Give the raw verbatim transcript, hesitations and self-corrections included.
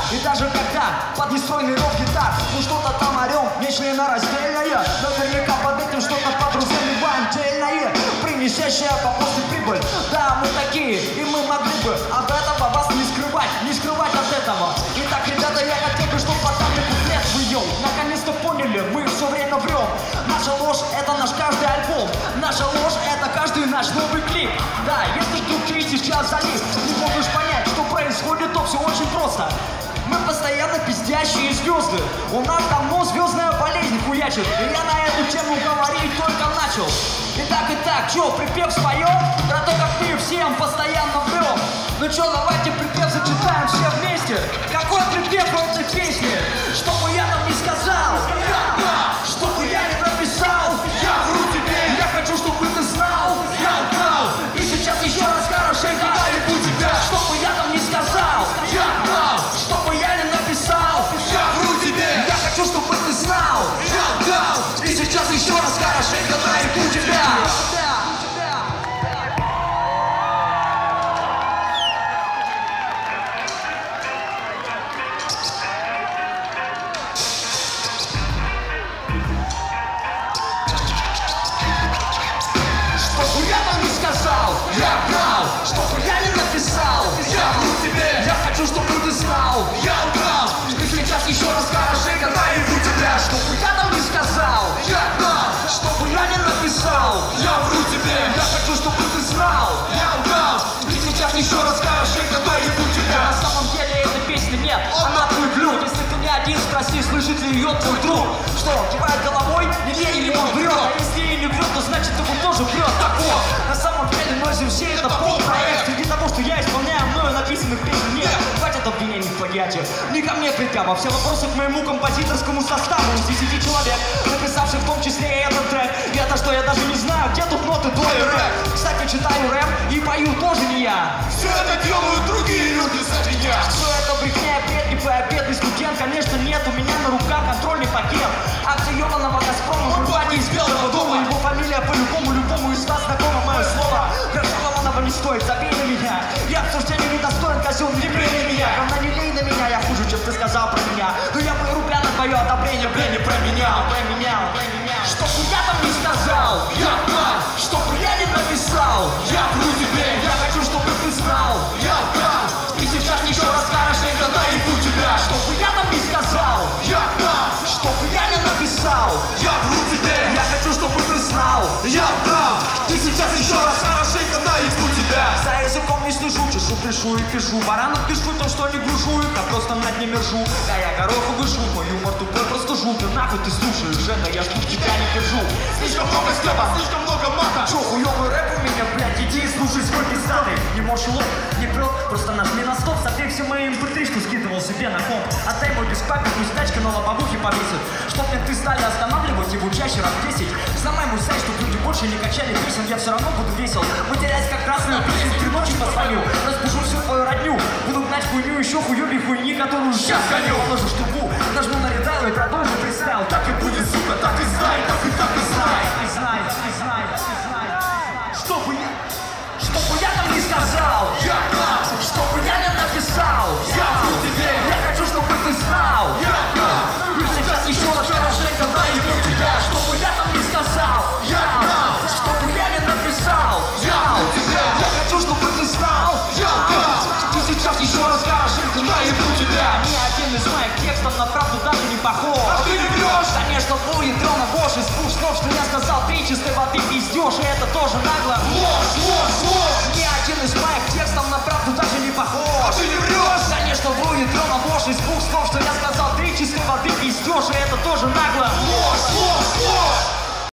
И даже когда под нестройный ров гитар мы что-то там орем, нечленораздельное, наверняка под этим что-то подразумеваем дельное, принесящее по после прибыль. Да, мы такие, и мы могли бы от этого вас не скрывать, не скрывать от этого. Итак, ребята, я хотел бы, чтобы подали куплет вы ел. Наконец-то поняли, мы все время врем. Наша ложь — это наш каждый альбом. Наша ложь — это каждый наш новый клип. Да, если вдруг ты сейчас залип, не можешь понять, что происходит, то все очень просто. Мы постоянно пиздящие звезды. У нас давно звездная болезнь хуячит. И я на эту тему говорить только начал. Итак, итак, чё, припев споем? Про то, как мы всем постоянно врем. Ну чё, давайте припев зачитаем все вместе. Какой припев у этой песни? Что бы я там не сказал, что бы я не написал, я вру тебе. Я хочу, чтобы ты знал, я украл. И сейчас еще раз хорошенько наебу тебя. Что бы я там не сказал, я украл. Что бы я не написал, я вру тебе. Я хочу, чтобы ты знал, я украл. И сейчас еще раз хорошенько наебу тебя. Я украл, чтобы я не написал, я вру тебе. Я хочу, чтобы ты знал, я украл. И сейчас еще раз хорошенько наебу тебя. Чтобы я там не сказал, я украл. Чтобы я не написал, я вру тебе. Я хочу, чтобы ты знал, я украл. И сейчас еще раз хорошенько наебу тебя. На самом деле этой песни нет, она твой блюд. Если ты не один, спроси, слышит ли ее твой друг. Что, кивает головой, не верит, он врет. А если и не врет, то значит его тоже врет. Так вот, на самом деле носим все это полпроект. Среди того, что я исполняю, мною написанных песен нет. Хватит обвинений в плагиате. Не ко мне предъява, все вопросы к моему композиторскому составу. Из десяти человек, написавших в том числе и этот трек. И это что, я даже не знаю, где тут ноты до и рэп. Кстати, читаю рэп и пою тоже не я. Все это делают другие люди за меня. Все это брехня, преднипая, бедный студент. Конечно, нет у меня на руках контрольный пакет. Акция ебаного Газпрома, журбани из Белого дома. Его фамилия по-любому, любому из вас знакома. Мое слово, Графонова не стоит, забей на меня. Я обсуждения не достоин, козел, не бей на меня. Говна не лей на меня, я хуже, чем ты сказал про меня. Но я бы рубля на твое одобрение, бля, не променял, променял, променял. Что бы я там не сказал, я прав. Что бы я не написал, я вру тебе. Я хочу, чтобы ты знал, я прав. И сейчас еще раз хорошенько наебу тебя. Что бы я там не сказал, я прав. Что бы я не написал, я вру тебе. Я хочу, чтобы ты знал, я прав. И сейчас еще раз хорошенько наебу тебя. За языком не слежу, чешу, пишу и пишу. Баранов пишу то, что не гружу, я просто над ними ржу. Да я гороху вышу, мой юмор тупой просто жут. Да нахуй ты слушаешь, Жена, я жду, тебя не держу. Слишком много стеба, слишком много мата. Чё, хуёвый рэп у меня, блядь, иди и слушай свой пиздатый. Не можешь лоб, не прёт, просто нажми на стоп. Забей все мои эм пэ три, что скидывал себе на комп. Отдай мой беспапик, пусть тачка на лобовухе повесит. Чтоб мне ты стали останавливать его чаще раз десять. Взломай мой сайт, чтоб люди больше не качали песен. Я все равно буду весел, выделять как красную песню. В три ночи позвоню, разбужу всю твою родню. Буду гнать хуйню, еще хуёбей хуйни, которую сейчас гоню. Положишь трубу, нажму на редал и продолжу фристайл. Так и будет, сука, так и знай, так и так и знай. И знай, и знай, и знай. Чтобы я, чтобы я там не сказал, Я прав. чтобы я не написал, Я вру тебе. я хочу, чтобы ты знал, Я прав. и сейчас еще раз хорошенько наебу тебя. Чтобы я там не сказал, Я прав. чтобы я не написал, Я вру тебе. я хочу, чтобы ты знал, Я прав. и сейчас еще раз хорошенько наебу тебя. Ни один из моих текстов на правду даже не похож. А ты не врешь. Конечно, будет дрона Бош из двух слов, что я сказал, три чистой воды пиздешь, и это тоже нагло. Ложь, ложь.